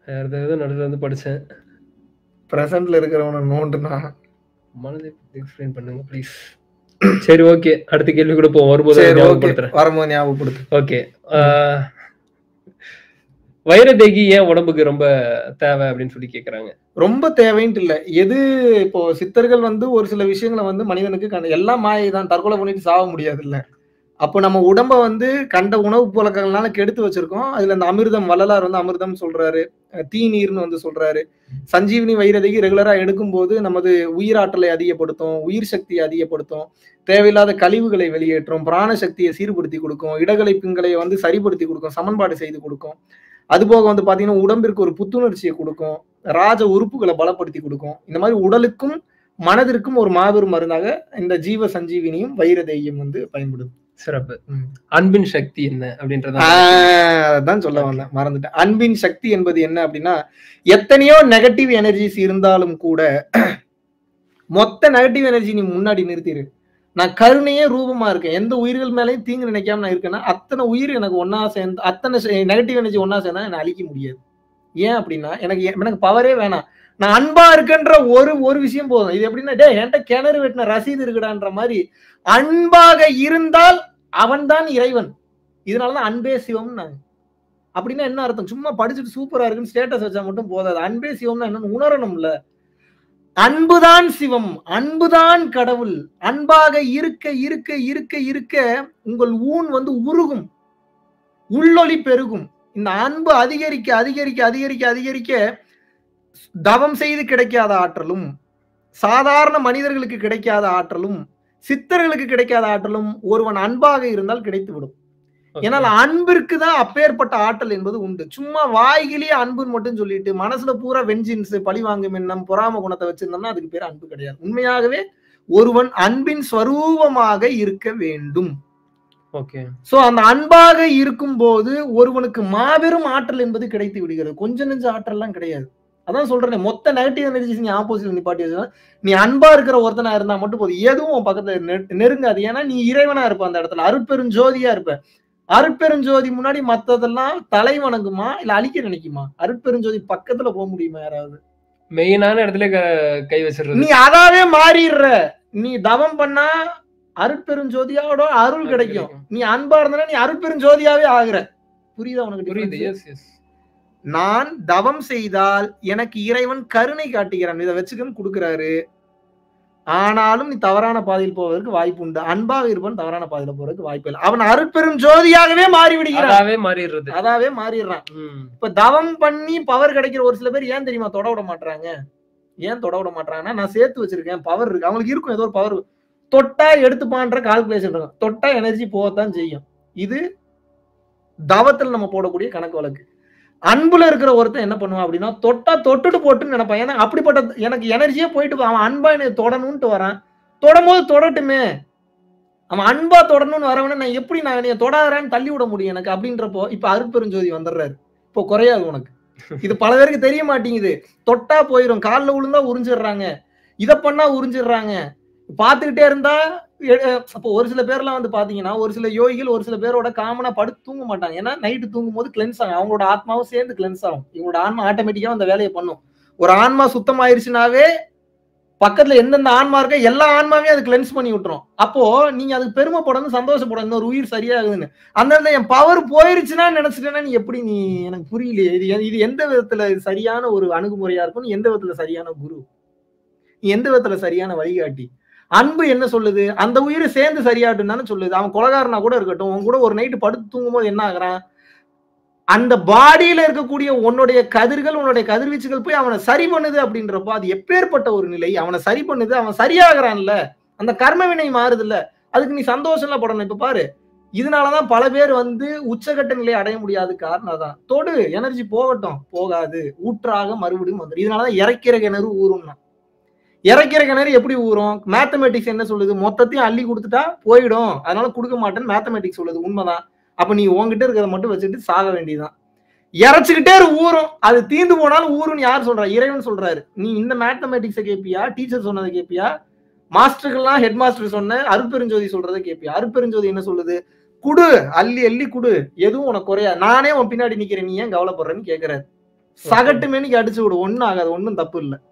வேற ஏதாவது நடுவுல வந்து படிச்சேன். பிரசன்ட்ல இருக்கிறவன நோண்டுனா மனதை எக்ஸ்பிளைன் பண்ணுங்க ப்ளீஸ். சரி ஓகே, அடுத்த கேள்வி கூட போவோம், வரும்போது சரி ஓகே ஞாபகப்படுத்துறேன். வரும்போது ஞாபகப்படுத்து. ஓகே, வைரதேகி ஏன் உடம்புக்கு ரொம்ப தேவை அப்படின்னு சொல்லி கேக்குறாங்க. ரொம்ப தேவைன்ட்டு இல்ல. எது இப்போ சித்தர்கள் வந்து ஒரு சில விஷயங்கள வந்து மனிதனுக்கு எல்லாம் மாயை தான். தற்கொலை பண்ணிட்டு சாவ முடியாதுல்ல. அப்போ நம்ம உடம்ப வந்து கண்ட உணவு பழக்கங்கள்னால கெடுத்து வச்சிருக்கோம். அதுல இந்த அமிர்தம் வள்ளலார் வந்து அமிர்தம் சொல்றாரு. தீநீர்ன்னு வந்து சொல்றாரு. சஞ்சீவினி வைரதேகி ரெகுலரா எடுக்கும்போது நமது உயிராற்றலை அதிகப்படுத்தும், உயிர் சக்தியை அதிகப்படுத்தும், தேவையில்லாத கழிவுகளை வெளியேற்றும், பிராண சக்தியை சீர்படுத்தி கொடுக்கும், இடகலை பிங்களை வந்து சரிப்படுத்தி கொடுக்கும், சமன்பாடு செய்து கொடுக்கும். அதுபோக வந்து பாத்தீங்கன்னா உடம்பிற்கு ஒரு புத்துணர்ச்சியை கொடுக்கும், ராஜ உறுப்புகளை பலப்படுத்தி கொடுக்கும். இந்த மாதிரி உடலுக்கும் மனதிற்கும் ஒரு மாபெரும் மருந்தாக இந்த ஜீவ சஞ்சீவினியும் வைரதேகியும் வந்து பயன்படுது. சிறப்பு. அன்பின் சக்தி என்ன அப்படின்றத அதான் சொல்ல வந்தேன், மறந்துட்டேன். அன்பின் சக்தி என்பது என்ன அப்படின்னா, எத்தனையோ நெகட்டிவ் எனர்ஜிஸ் இருந்தாலும் கூட மொத்த நெகட்டிவ் எனர்ஜி நீ முன்னாடி நிறுத்திடு. நான் கருணையே ரூபமா இருக்கேன், எந்த உயிர்கள் மேலேயும் தீங்கு நினைக்காம நான் இருக்கேன்னா அத்தனை உயிர் எனக்கு ஒன்னா சேர்ந்து, அத்தனை நெகட்டிவ் எனர்ஜி ஒன்னா சேர்ந்தா என்ன அழிக்க முடியாது. ஏன் அப்படின்னா எனக்கு பவரே வேணாம், நான் அன்பா இருக்கன்ற ஒரு விஷயம் போதும். இது எப்படின்னா, டே என்கிட்ட கிணறு வெட்டின ரசீது இருக்குடான்ற மாதிரி அன்பாக இருந்தால் அவன் தான் இறைவன். இதனாலதான் அன்பே சிவம். அப்படின்னா என்ன அர்த்தம்? சும்மா படிச்சுட்டு சூப்பரா இருக்குன்னு ஸ்டேட்டஸ் வச்சா மட்டும் போதாது. அன்பே சிவம்னா என்னன்னு உணரணும்ல. அன்புதான் சிவம், அன்புதான் கடவுள். அன்பாக இருக்க இருக்க இருக்க இருக்க உங்கள் ஊன் வந்து உருகும், உள்ளொளி பெருகும். இந்த அன்பு அதிகரிக்க அதிகரிக்க அதிகரிக்க அதிகரிக்க தவம் செய்து கிடைக்காத ஆற்றலும், சாதாரண மனிதர்களுக்கு கிடைக்காத ஆற்றலும், சித்தர்களுக்கு கிடைக்காத ஆற்றலும் ஒருவன் அன்பாக இருந்தால் கிடைத்துவிடும். ஏனால் அன்பிற்கு தான் அப்பேற்பட்ட ஆற்றல் என்பது உண்டு. சும்மா வாய்கிலேயே அன்புன்னு மட்டும் சொல்லிட்டு மனசுல பூரா வெஞ்சின்ஸ், பழிவாங்கும் எண்ணம், பொறாம குணத்தை வச்சிருந்தோம்னா அதுக்கு பேர் அன்பு கிடையாது. உண்மையாகவே ஒருவன் அன்பின் ஸ்வரூபமாக இருக்க வேண்டும். ஓகே. சோ அந்த அன்பாக இருக்கும் போது ஒருவனுக்கு மாபெரும் ஆற்றல் என்பது கிடைத்து விடுகிறது. கொஞ்ச நெஞ்ச ஆற்றல்லாம் கிடையாது. அதான் சொல்றேன், மொத்த நெகட்டிவ் எனர்ஜிஸ் நீ ஆப்போசிட்ல நிப்பாட்டி வச்சா, நீ அன்பா இருக்கிற ஒருத்தனா இருந்தா மட்டும் போதும். எதுவும் உன் பக்கத்துல நெருங்காது. ஏன்னா நீ இறைவனா இருப்ப, அந்த இடத்துல அருட்பெருஞ்சோதியா இருப்ப. அருட்பெருஞ்சோதி முன்னாடி மத்ததெல்லாம் தலை வணங்குமா இல்ல அழிக்க நினைக்குமா? அருட்பெருஞ்சோதி பக்கத்துல போக முடியுமா யாராவது? மெயினான இடத்துல கை வச்சிடுறது. நீ அதாவே மாறிடுற. நீ தவம் பண்ணா அருட்பெருஞ்சோதியோட அருள் கிடைக்கும். நீ அன்பா இருந்தா நீ அருட்பெருஞ்சோதியாவே ஆகுற. புரியுதா உனக்கு? புரியுது. Yes yes. நான் தவம் செய்தால் எனக்கு இறைவன் கருணை காட்டுகிறான், இதை வச்சுக்கன்னு கொடுக்கிறாரு. ஆனாலும் நீ தவறான பாதையில் போவதற்கு வாய்ப்பு உண்டு. அன்பாக இருப்பவன் தவறான பாதையில போறதுக்கு வாய்ப்பு இல்லை. அவன் அருட்பெரும் ஜோதியாகவே மாறி விடுகிறான், அதாவே மாறிடுறான். இப்ப தவம் பண்ணி பவர் கிடைக்கிற ஒரு சில பேர் ஏன் தெரியுமா தொட விட மாட்டாங்க? ஏன் தொட விட மாட்டாங்கன்னா, நான் சேர்த்து வச்சிருக்கேன், பவர் இருக்கு, அவங்களுக்கு இருக்கும் ஏதோ ஒரு பவர். தொட்டா எடுத்துப்பான்ற கால்குலேஷன் இருக்கும், தொட்டா எனர்ஜி போகத்தான் செய்யும். இது தவத்தில் நம்ம போடக்கூடிய கணக்கு வழக்கு. அன்புல இருக்கிற ஒருத்தன் என்ன பண்ணுவான் அப்படின்னா, தொட்டா தொட்டுட்டு போட்டுன்னு நினைப்பான். ஏன்னா அப்படிப்பட்ட எனக்கு எனர்ஜியே போயிட்டு அவன் அன்பா என்னை தொடணும்ட்டு வரான். தொடும் போது தொடட்டுமே. அவன் அன்பா தொடணும்னு வரவன நான் எப்படி நான் என்னைய தொடாதரான்னு தள்ளி விட முடியும் எனக்கு அப்படின்றப்போ இப்ப அருட்பெருஞ்சோதி வந்துடுறாரு. இப்போ குறையாது உனக்கு. இது பல பேருக்கு தெரிய மாட்டேங்குது. தொட்டா போயிடும், காலில் விழுந்தா உறிஞ்சிடுறாங்க, இதை பண்ணா உறிஞ்சிடுறாங்க. பார்த்துக்கிட்டே இருந்தா அப்போ ஒரு சில பேர்லாம் வந்து பாத்தீங்கன்னா, ஒரு சில யோகிகள் ஒரு சில பேரோட காமனா படுத்து தூங்க மாட்டாங்க. ஏன்னா நைட்டு தூங்கும் போது கிளென்ஸ் ஆகும், அவங்களோட ஆத்மாவும் சேர்ந்து கிளென்ஸ் ஆகும். இவங்களோட ஆன்மா ஆட்டோமேட்டிக்கா அந்த வேலையை பண்ணும். ஒரு ஆன்மா சுத்தமாயிருச்சுனாவே பக்கத்துல எந்தெந்த ஆன்மா இருக்க எல்லா ஆன்மாவையும் அது கிளென்ஸ் பண்ணி விட்டுரும். அப்போ நீங்க அதுக்கு பெருமைப்படணும், சந்தோஷப்படணும், இன்னொரு உயிர் சரியாகுதுன்னு. அந்த என் பவர் போயிருச்சுன்னா நினைச்சிட்டேன்னா நீ எப்படி, நீ எனக்கு புரியலையே. இது எந்த விதத்துல சரியான ஒரு அணுகுமுறையா இருக்கும், எந்த விதத்துல சரியான குரு, எந்த விதத்துல சரியான வழிகாட்டி? அன்பு என்ன சொல்லுது? அந்த உயிரை சேர்ந்து சரியாட்டுன்னு தானே சொல்லுது. அவன் கொலகாரனா கூட இருக்கட்டும், உன் கூட ஒரு நைட்டு படுத்து தூங்கும் போது என்ன ஆகுறான், அந்த பாடியில இருக்கக்கூடிய உன்னுடைய கதிர்கள், உன்னுடைய கதிர்வீச்சுகள் போய் அவனை சரி பண்ணுது. அப்படின்றப்போ அது எப்பேற்பட்ட ஒரு நிலை. அவனை சரி பண்ணுது, அவன் சரியாகிறான்ல, அந்த கர்ம வினை மாறுது இல்ல, அதுக்கு நீ சந்தோஷம்லாம் படணும். இப்ப பாரு, இதனாலதான் பல பேர் வந்து உச்சகட்ட நிலையை அடைய முடியாது. காரணம் தான், தொடு எனர்ஜி போகட்டும், போகாது, ஊற்றாக மறுபடியும் வந்துடும். இதனாலதான் இறக்கிற கிணறு ஊறும்னா. இறக்கிற கிணறு எப்படி ஊறும்? மேத்தமெட்டிக்ஸ் என்ன சொல்லுது? மொத்தத்தையும் அள்ளி கொடுத்துட்டா போயிடும், அதனால கொடுக்க மாட்டேன்னு மேத்தமெட்டிக்ஸ் சொல்லுது. உண்மைதான். அப்ப நீ உங்ககிட்ட இருக்கிறத மட்டும் வச்சுட்டு சாக வேண்டியதுதான். இறைச்சுக்கிட்டே ஊறும், அது தீந்து போனாலும் ஊருன்னு யார் சொல்றா? இறைவன் சொல்றாரு. நீ இந்த மேத்தமெட்டிக்ஸை கேட்பியா, டீச்சர் சொன்னதை கேட்பியா, மாஸ்டருக்கெல்லாம் ஹெட் மாஸ்டர் சொன்ன அருட்பெருஞ்சோதி சொல்றதை கேட்பியா? அருட்பெருஞ்சோதி என்ன சொல்லுது? குடு, அள்ளி அள்ளி குடு, எதுவும் உனக்கு குறையா, நானே உன் பின்னாடி நிக்கிறேன், நீ ஏன் கவலைப்படுறேன்னு கேட்கிறாரு. சகட்டு மேனிக்கு அடிச்சு விடு, ஒண்ணும் ஆகாது, ஒண்ணும் தப்பு இல்ல.